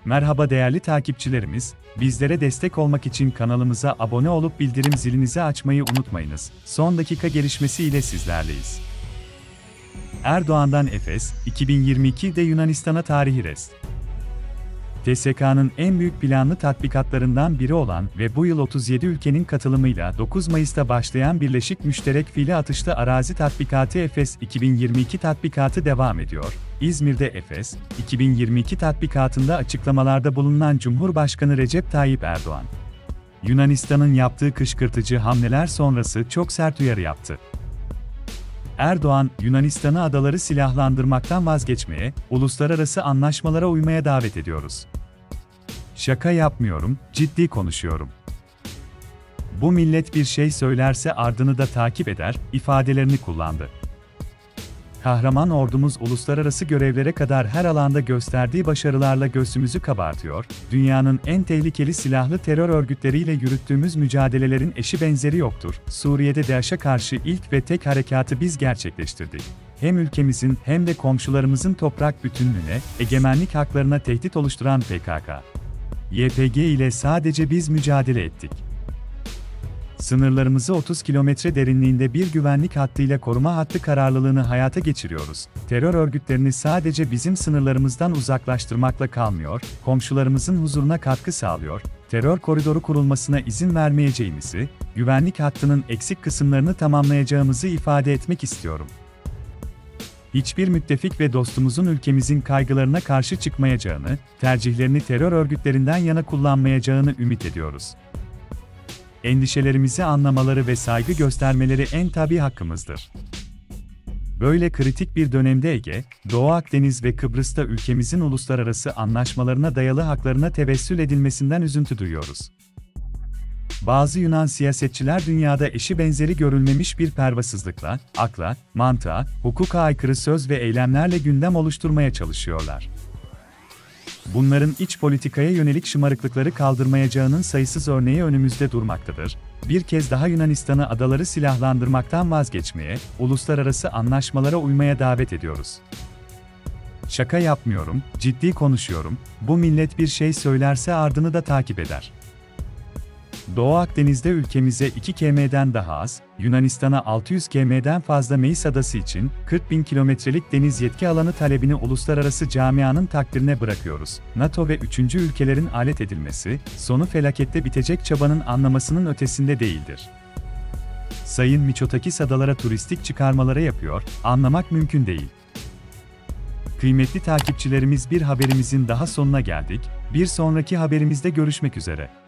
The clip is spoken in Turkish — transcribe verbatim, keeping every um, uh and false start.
Merhaba değerli takipçilerimiz, bizlere destek olmak için kanalımıza abone olup bildirim zilinizi açmayı unutmayınız. Son dakika gelişmesi ile sizlerleyiz. Erdoğan'dan Efes, iki bin yirmi ikide Yunanistan'a tarihi rest. T S K'nın en büyük planlı tatbikatlarından biri olan ve bu yıl otuz yedi ülkenin katılımıyla dokuz Mayıs'ta başlayan Birleşik Müşterek Fili Atışlı Arazi Tatbikatı Efes iki bin yirmi iki tatbikatı devam ediyor. İzmir'de Efes iki bin yirmi iki tatbikatında açıklamalarda bulunan Cumhurbaşkanı Recep Tayyip Erdoğan, Yunanistan'ın yaptığı kışkırtıcı hamleler sonrası çok sert uyarı yaptı. Erdoğan, Yunanistan'ı adaları silahlandırmaktan vazgeçmeye, uluslararası anlaşmalara uymaya davet ediyoruz. Şaka yapmıyorum, ciddi konuşuyorum. Bu millet bir şey söylerse ardını da takip eder, ifadelerini kullandı. Kahraman ordumuz uluslararası görevlere kadar her alanda gösterdiği başarılarla göğsümüzü kabartıyor, dünyanın en tehlikeli silahlı terör örgütleriyle yürüttüğümüz mücadelelerin eşi benzeri yoktur. Suriye'de DAEŞ'e karşı ilk ve tek harekatı biz gerçekleştirdik. Hem ülkemizin hem de komşularımızın toprak bütünlüğüne, egemenlik haklarına tehdit oluşturan P K K, Y P G ile sadece biz mücadele ettik. Sınırlarımızı otuz kilometre derinliğinde bir güvenlik hattıyla koruma hattı kararlılığını hayata geçiriyoruz. Terör örgütlerini sadece bizim sınırlarımızdan uzaklaştırmakla kalmıyor, komşularımızın huzuruna katkı sağlıyor, terör koridoru kurulmasına izin vermeyeceğimizi, güvenlik hattının eksik kısımlarını tamamlayacağımızı ifade etmek istiyorum. Hiçbir müttefik ve dostumuzun ülkemizin kaygılarına karşı çıkmayacağını, tercihlerini terör örgütlerinden yana kullanmayacağını ümit ediyoruz. Endişelerimizi anlamaları ve saygı göstermeleri en tabii hakkımızdır. Böyle kritik bir dönemde Ege, Doğu Akdeniz ve Kıbrıs'ta ülkemizin uluslararası anlaşmalarına dayalı haklarına tevessül edilmesinden üzüntü duyuyoruz. Bazı Yunan siyasetçiler dünyada eşi benzeri görülmemiş bir pervasızlıkla, akla, mantığa, hukuka aykırı söz ve eylemlerle gündem oluşturmaya çalışıyorlar. Bunların iç politikaya yönelik şımarıklıkları kaldırmayacağının sayısız örneği önümüzde durmaktadır. Bir kez daha Yunanistan'ı adaları silahlandırmaktan vazgeçmeye, uluslararası anlaşmalara uymaya davet ediyoruz. Şaka yapmıyorum, ciddi konuşuyorum, bu millet bir şey söylerse ardını da takip eder. Doğu Akdeniz'de ülkemize iki kilometreden daha az, Yunanistan'a altı yüz kilometreden fazla Meis Adası için kırk bin kilometrelik deniz yetki alanı talebini uluslararası camianın takdirine bırakıyoruz. NATO ve üçüncü ülkelerin alet edilmesi, sonu felakette bitecek çabanın anlamasının ötesinde değildir. Sayın Mitsotakis adalara turistik çıkarmaları yapıyor, anlamak mümkün değil. Kıymetli takipçilerimiz, bir haberimizin daha sonuna geldik, bir sonraki haberimizde görüşmek üzere.